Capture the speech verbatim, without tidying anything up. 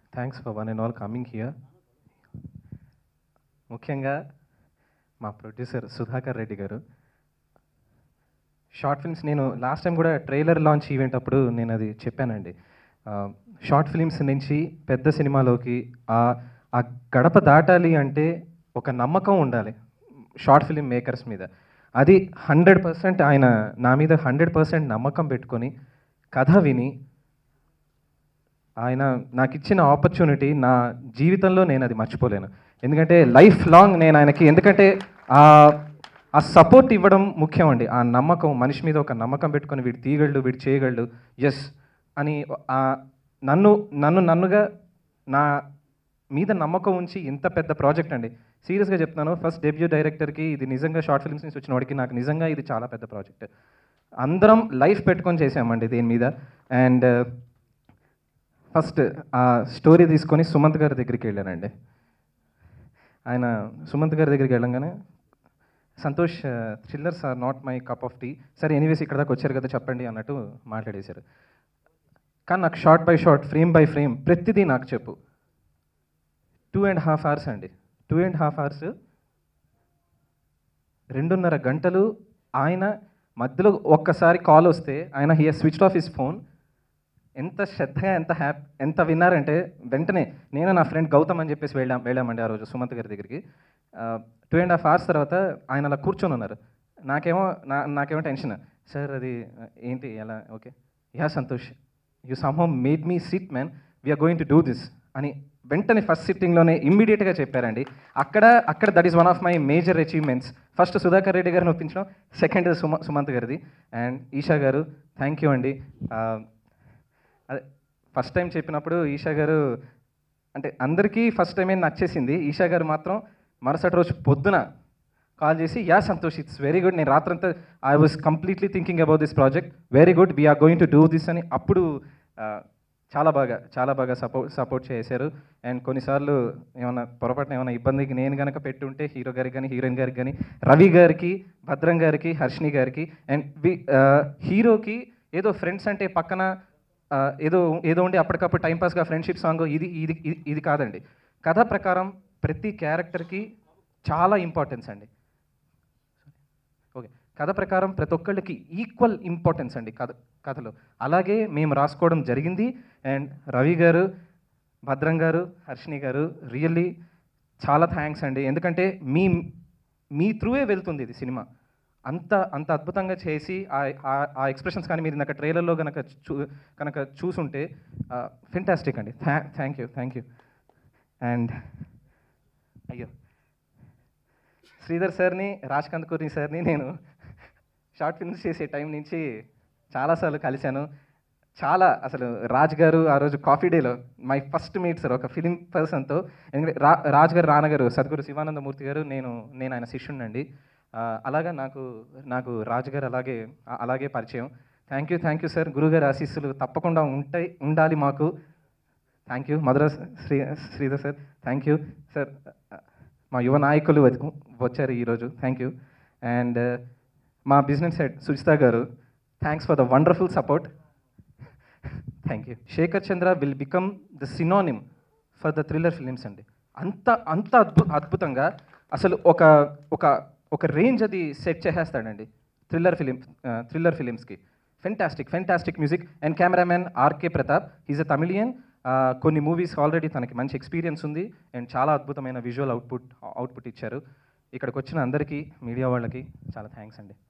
Thanks for one and all coming here. ముఖ్యంగా మా producer Sudhakar Reddy గారు. షార్ట్ ఫిల్మ్స్ నేను లాస్ట్ టైం కూడా ట్రైలర్ లాంచ్ ఈవెంట్ అప్పుడు నేను అది చెప్పానండి. షార్ట్ ఫిల్మ్స్ నుంచి పెద్ద సినిమాలోకి ఆ గడప దాటాలి అంటే ఒక నమ్మకం ఉండాలి షార్ట్ ఫిల్మ్ మేకర్స్ మీద. అది హండ్రెడ్ పర్సెంట్ ఆయన నా మీద హండ్రెడ్ పర్సెంట్ నమ్మకం పెట్టుకొని కథ విని ఆయన నాకు ఇచ్చిన ఆపర్చునిటీ నా జీవితంలో నేను అది మర్చిపోలేను. ఎందుకంటే లైఫ్ లాంగ్ నేను ఆయనకి, ఎందుకంటే ఆ సపోర్ట్ ఇవ్వడం ముఖ్యం అండి. ఆ నమ్మకం, మనిషి మీద ఒక నమ్మకం పెట్టుకొని వీడు తీయగలడు, వీడు చేయగలడు, ఎస్ అని నన్ను నన్ను నన్నుగా నా మీద నమ్మకం ఉంచి ఇంత పెద్ద ప్రాజెక్ట్ అండి. సీరియస్గా చెప్తున్నాను, ఫస్ట్ డెబ్యూ డైరెక్టర్కి ఇది నిజంగా షార్ట్ ఫిల్మ్స్ నుంచి వచ్చిన వాడికి నాకు నిజంగా ఇది చాలా పెద్ద ప్రాజెక్ట్. అందరం లైఫ్ పెట్టుకొని చేసామండి దీని మీద. అండ్ ఫస్ట్ ఆ స్టోరీ తీసుకొని సుమంత్ గారి దగ్గరికి వెళ్ళానండి. ఆయన సుమంత్ గారి దగ్గరికి వెళ్ళంగానే, Santosh thrillers are not my cup of tea, సరే ఎనీవేస్ ఇక్కడ దాకా వచ్చారు కదా చెప్పండి అన్నట్టు మాట్లాడేశారు. కానీ నాకు shot by shot, frame by frame ప్రతిదీ నాకు చెప్పు. టూ అండ్ హాఫ్ అవర్స్ అండి, టూ అండ్ హాఫ్ అవర్స్ రెండున్నర గంటలు ఆయన మధ్యలో ఒక్కసారి కాల్ వస్తే ఆయన he switched off his phone. ఎంత శ్రద్ధగా, ఎంత హ్యాపీ, ఎంత విన్నారంటే వెంటనే నేను నా ఫ్రెండ్ గౌతమ్ అని చెప్పేసి వెళ్ళాం వెళ్ళామండి ఆ రోజు సుమంత్ గారి దగ్గరికి. టూ అండ్ హాఫ్ అవర్స్ తర్వాత ఆయన అలా కూర్చొని ఉన్నారు. నాకేమో నా నాకేమో టెన్షన్, సార్ అది ఏంటి ఎలా, okay yeah Santosh you somehow made me sit man, we're going to do this అని వెంటనే ఫస్ట్ సిట్టింగ్లోనే ఇమ్మీడియట్గా చెప్పారండి. అక్కడ అక్కడ that is one of my major achievements. First Sudhakar Reddy గారిని ఒప్పించడం, సెకండ్ సుమ సుమంత్ గారిది. అండ్ ఈషా గారు థ్యాంక్ యూ అండి. అదే ఫస్ట్ టైం చెప్పినప్పుడు ఈషా గారు అంటే అందరికీ ఫస్ట్ టైం ఏం నచ్చేసింది, ఈషా గారు మాత్రం మరుసటి రోజు పొద్దున కాల్ చేసి yeah Santosh it's very good, నేను రాత్రంతా I was completely thinking about this project, very good we're going to do this అని అప్పుడు చాలా బాగా చాలా బాగా సపోర్ట్ సపోర్ట్ చేశారు. అండ్ కొన్నిసార్లు ఏమైనా పొరపాటున ఏమైనా ఇబ్బందికి నేను కనుక పెట్టుంటే హీరో గారికి కానీ హీరోయిన్ గారికి కానీ, రవి గారికి, భద్రం గారికి, హర్షిని గారికి, అండ్ వి హీరోకి ఏదో ఫ్రెండ్స్ అంటే పక్కన ఏదో ఏదో ఉండి అప్పటికప్పుడు టైంపాస్గా ఫ్రెండ్షిప్ సాంగ్ ఇది ఇది ఇది కాదండి. కథ ప్రకారం ప్రతి క్యారెక్టర్కి చాలా ఇంపార్టెన్స్ అండి. ఓకే, కథ ప్రకారం ప్రతి ఒక్కళ్ళకి ఈక్వల్ ఇంపార్టెన్స్ అండి కథ కథలో. అలాగే మేము రాసుకోవడం జరిగింది. అండ్ రవి గారు, భద్రం గారు, హర్షిని గారు రియల్లీ చాలా థ్యాంక్స్ అండి. ఎందుకంటే మీ మీ త్రూవే వెళ్తుంది ఇది సినిమా. అంత అంత అద్భుతంగా చేసి ఆ ఎక్స్ప్రెషన్స్ కానీ మీరు నాకు ట్రైలర్లో కనుక చూ కనుక చూసుంటే ఫెంటాస్టిక్ అండి. థ్యా thank you thank you and అయ్యో శ్రీధర్ సార్ని, రాజ్ కందుకూరి సార్ని నేను షార్ట్ ఫిల్మ్స్ చేసే టైం నుంచి చాలాసార్లు కలిశాను. చాలా అసలు రాజ్ గారు ఆ రోజు కాఫీ డేలో మై ఫస్ట్ మీట్ సార్ ఒక ఫిలిం పర్సన్తో. ఎందుకంటే రా రాజ్ గారు నాన్నగారు సద్గురు శివానందమూర్తి గారు, నేను నేను ఆయన శిష్యుడినండి. అలాగా నాకు నాకు రాజు గారు అలాగే అలాగే పరిచయం. Thank you thank you sir, గురుగారు ఆశీస్సులు తప్పకుండా ఉంటాయి ఉండాలి మాకు. Thank you Madhura Sri Sridhar sir, thank you sir. మా యువ నాయకులు వచ్చారు ఈరోజు, థ్యాంక్ యూ. అండ్ మా బిజినెస్ హెడ్ సుజిత గారు, thanks for the wonderful support, thank you. Shekhar Chandra will become the synonym for the thriller films అండి. అంత అంత అద్భుత అద్భుతంగా అసలు ఒక ఒక ఒక రేంజ్ అది సెట్ చేసేస్తాడండి థ్రిల్లర్ ఫిలిం థ్రిల్లర్ ఫిలిమ్స్కి. Fantastic fantastic music. And cameraman R K Pratap, is a Tamilian. కొన్ని మూవీస్ ఆల్రెడీ తనకి మంచి ఎక్స్పీరియన్స్ ఉంది అండ్ చాలా అద్భుతమైన విజువల్ అవుట్పుట్ అవుట్పుట్ ఇచ్చారు. ఇక్కడికి వచ్చిన అందరికీ, మీడియా వాళ్ళకి చాలా థ్యాంక్స్ అండి.